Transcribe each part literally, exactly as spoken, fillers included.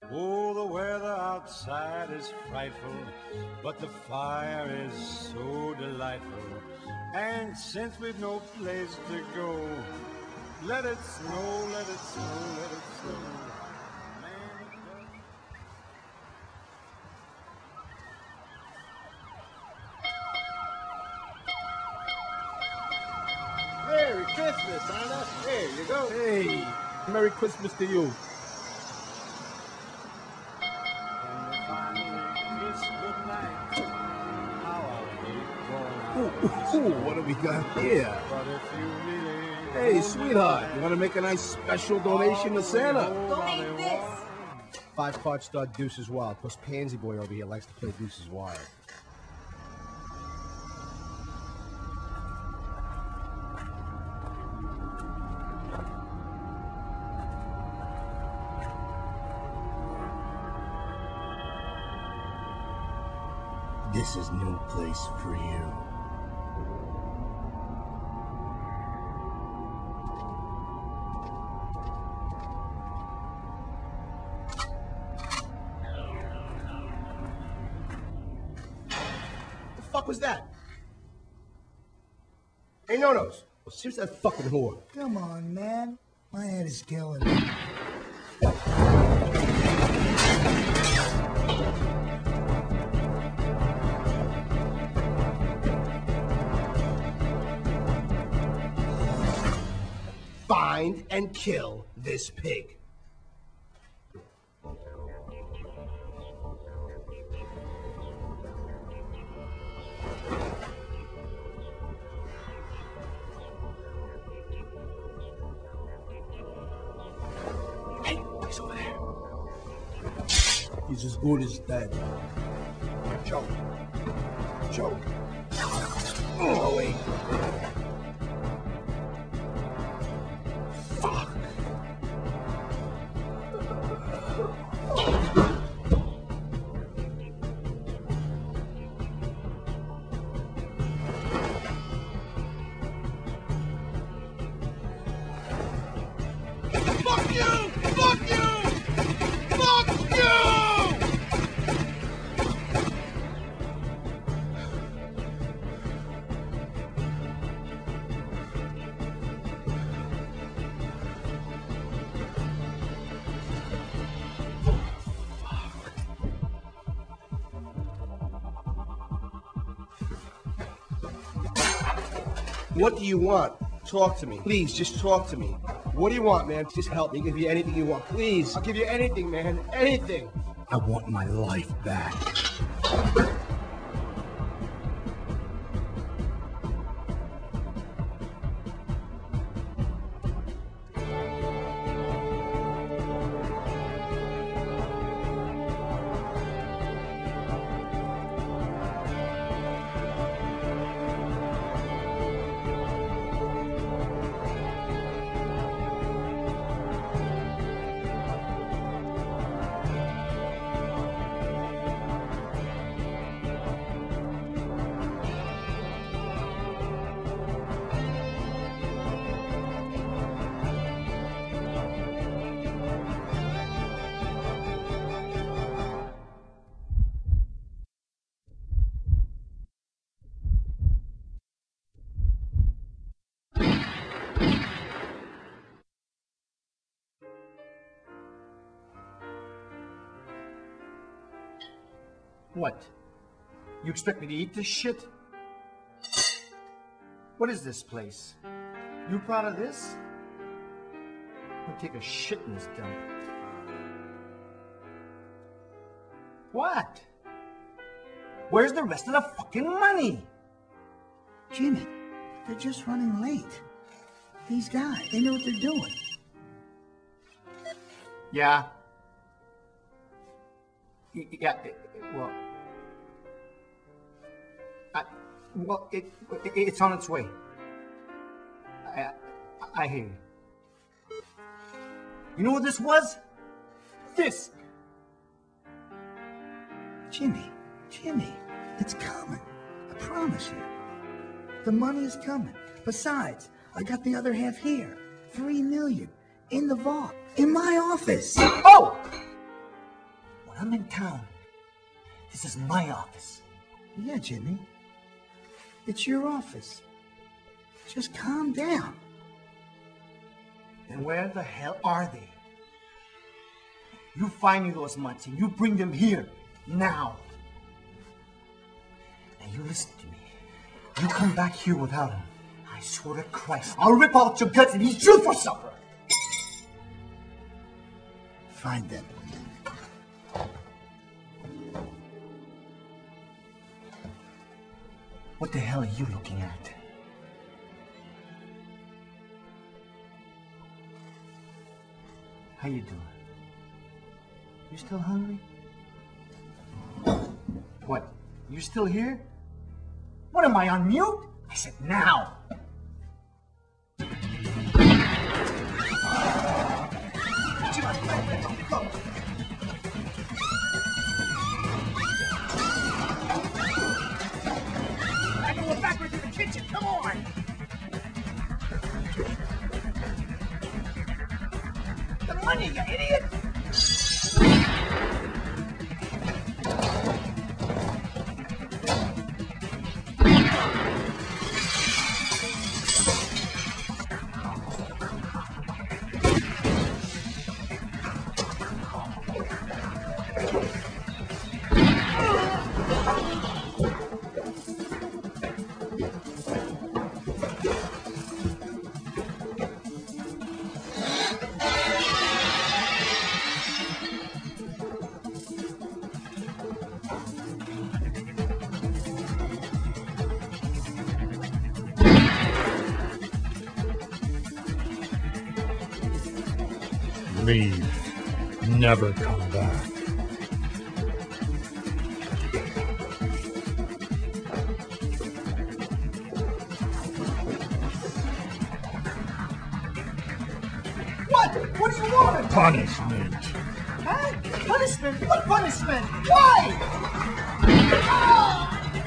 Oh, the weather outside is frightful, but the fire is so delightful. And since we've no place to go, let it snow, let it snow, let it snow. Merry Christmas, Anna. There you go. Hey, Merry Christmas to you. Ooh, ooh, ooh, what do we got here? Hey, sweetheart, you want to make a nice special donation to Santa? Donate this. Five card stud Deuces Wild. Plus Pansy Boy over here likes to play Deuces Wild. This is no place for you. The fuck was that? Hey, no-nos. Well, serious that fucking whore. Come on, man. My head is killing me. Find and kill this pig. Hey, he's over there. He's as good as dead. Choke. Choke. Oh, wait. Fuck. Fuck you! Fuck you! Fuck you! What do you want? Talk to me. Please, just talk to me. What do you want, man? Just help me. I'll give you anything you want. Please. I'll give you anything, man. Anything. I want my life back. What? You expect me to eat this shit? What is this place? You proud of this? I'm gonna take a shit in this dump. What? Where's the rest of the fucking money? Jimmy, they're just running late. These guys, they know what they're doing. Yeah. Y- Yeah, it- well... I, well, it, it, it's on its way. I, I hear you. You know what this was? This! Jimmy, Jimmy, it's coming. I promise you. The money is coming. Besides, I got the other half here. Three million. In the vault. In my office. Oh! I'm in town. This is my office. Yeah, Jimmy. It's your office. Just calm down. Then where the hell are they? You find me those mutts and you bring them here, now. And you listen to me. You come back here without them. I swear to Christ, I'll rip out your guts and eat you for supper. Find them. What the hell are you looking at? How you doing? You still hungry? What? You still here? What am I, on mute? I said now. I can go backwards to the kitchen. Come on. The money, you idiot! Leave. Never come back. What? What do you want? Punishment. Huh? Punishment? What punishment? Why? Ah!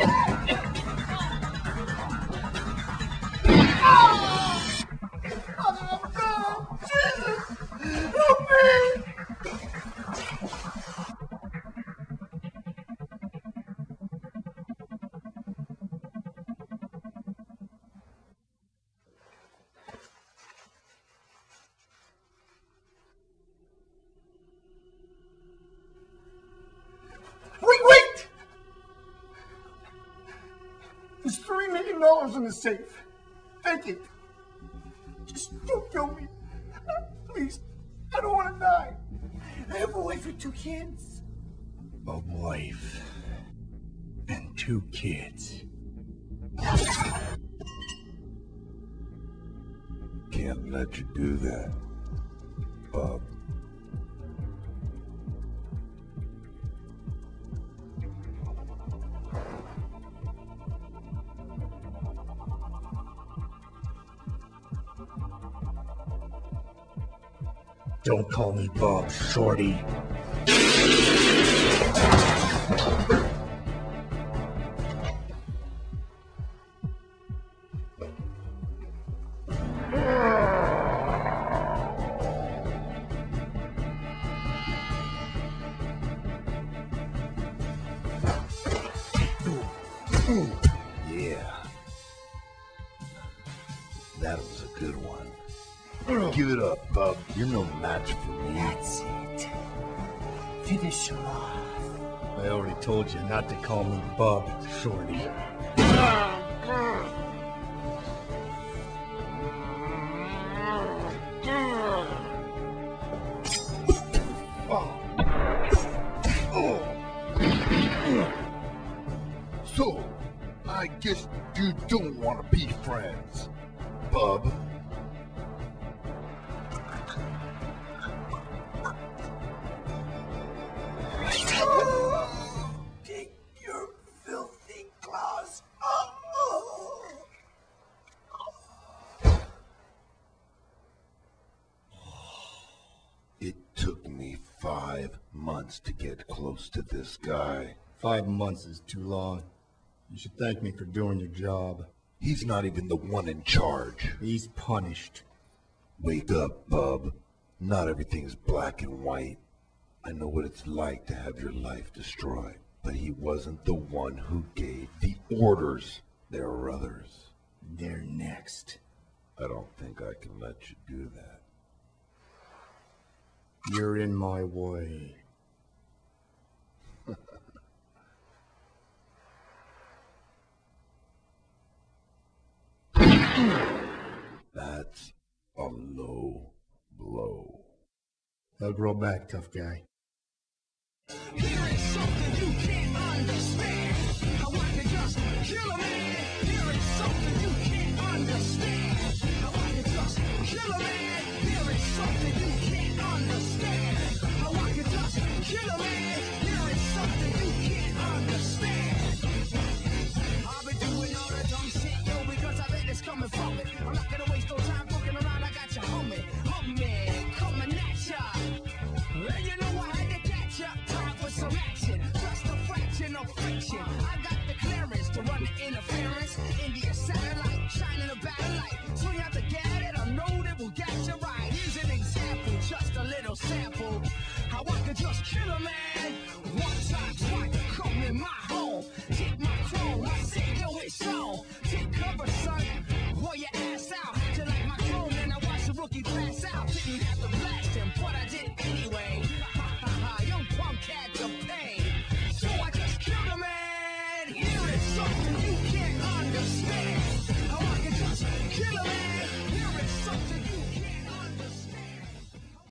Ah! Mother of God! Jesus! Help me! Wait, wait! There's three million dollars in the safe. Take it. Just don't kill me. Please. I don't want to die. I have a wife and two kids. A wife and two kids. Can't let you do that, Bub. Don't call me Bob, shorty. Yeah. That was a good one. Give it up, Bub. You're no match for me. That's it. Finish him off. I already told you not to call me Bob, shorty. So, I guess you don't want to be friends, Bub. Take your filthy claws off. It took me five months to get close to this guy. Five months is too long. You should thank me for doing your job. He's not even the one in charge. He's punished. Wake up, Bub. Not everything's black and white. I know what it's like to have your life destroyed, but he wasn't the one who gave the orders. There are others. They're next. I don't think I can let you do that. You're in my way. That's a low blow. I'll grow back, tough guy. Here is something you can't understand. I want to just kill a man. Here is something you can't understand. I want to just kill a man. Here is something you can't understand. I want to just kill a man. Here is something you can't understand. I've been doing all the dumb shit, yo, because I bet it's coming from it. I'm not gonna waste no time looking around. I got you humming, humming, coming at ya. And you know I had to catch ya. Time for some action, just a fraction of friction. I got